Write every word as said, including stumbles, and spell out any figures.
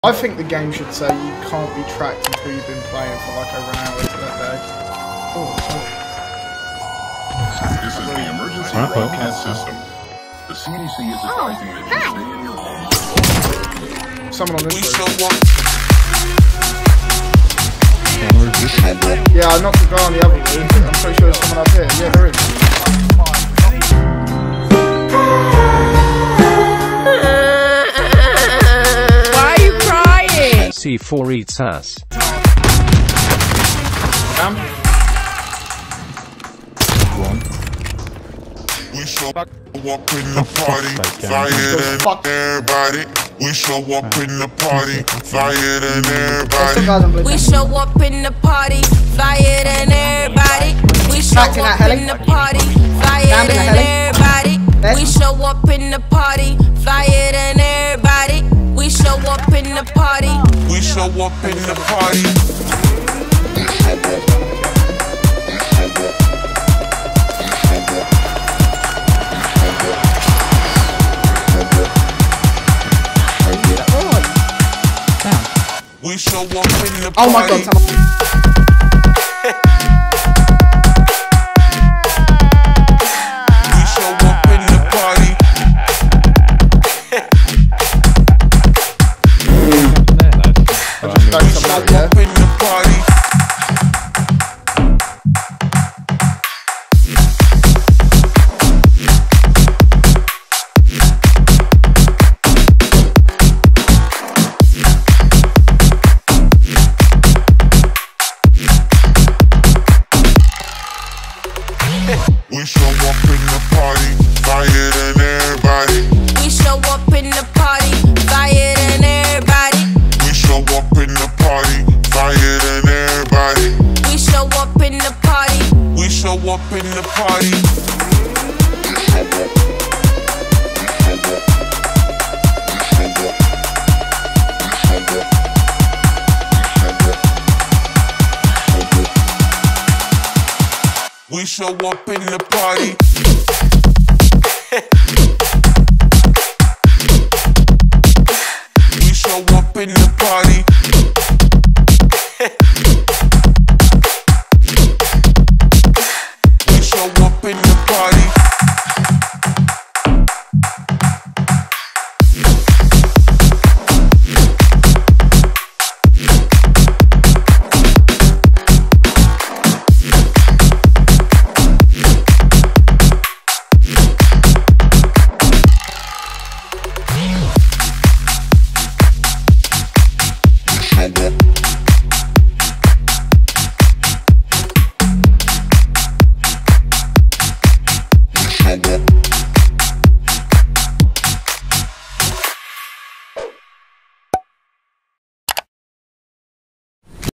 I think the game should say you can't be tracked until you've been playing for like over an hour to that day. Oh, sorry. This is the emergency broadcast system. The C D C is advising that you stay in your home. Someone on this road. Walk. Yeah, I knocked the guy on the other roof, but I'm pretty sure there's someone up here. Yeah, there is. C four eats ass. Down. We show up in the party, flyer than everybody. We show up in the party, flyer than everybody. We show up in the party, flyer than everybody. We show up in the party, flyer than everybody. We show up in the party, flyer than everybody. We show up in the party. We show up in the party. We show up in the party. Oh my god, We show up in the party. Don't come out there. Up in the party. We show up in the party, flyer than everybody. We show up in the party, flyer than everybody. We show up in the party, flyer than everybody. We show up in the party. We show up in the party. We show up in the party. We show up in the party.